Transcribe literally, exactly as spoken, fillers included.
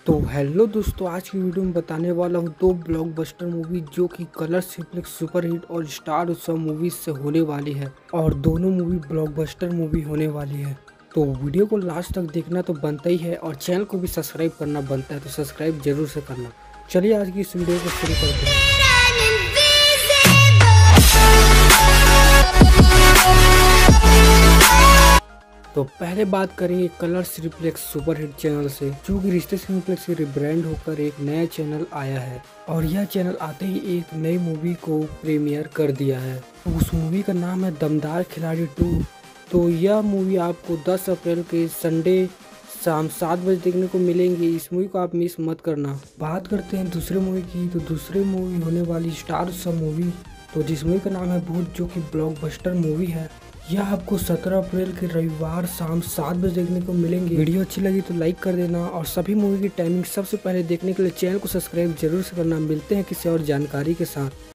तो हेलो दोस्तों, आज की वीडियो में बताने वाला हूँ दो ब्लॉकबस्टर मूवी जो कि कलर्स सिप्लेक्स सुपरहिट और स्टार उत्सव मूवीज से होने वाली है और दोनों मूवी ब्लॉकबस्टर मूवी होने वाली है। तो वीडियो को लास्ट तक देखना तो बनता ही है और चैनल को भी सब्सक्राइब करना बनता है, तो सब्सक्राइब जरूर से करना। चलिए आज की इस वीडियो को शुरू करते हैं। तो पहले बात करेंगे कलर्स रिफ्लेक्स सुपरहिट चैनल से, जो कि रिश्ते सिनेप्लेक्स से रिब्रांड होकर एक नया चैनल आया है और यह चैनल आते ही एक नई मूवी को प्रीमियर कर दिया है। तो उस मूवी का नाम है दमदार खिलाड़ी टू। तो यह मूवी आपको दस अप्रैल के संडे शाम सात बजे देखने को मिलेंगी। इस मूवी को आप मिस मत करना। बात करते हैं दूसरे मूवी की, तो दूसरी मूवी होने वाली स्टार उत्सव मूवी, तो जिस मूवी का नाम है भूत, जो कि ब्लॉकबस्टर मूवी है। यह आपको सत्रह अप्रैल के रविवार शाम सात बजे देखने को मिलेंगे। वीडियो अच्छी लगी तो लाइक कर देना और सभी मूवी की टाइमिंग सबसे पहले देखने के लिए चैनल को सब्सक्राइब जरूर से करना। मिलते हैं किसी और जानकारी के साथ।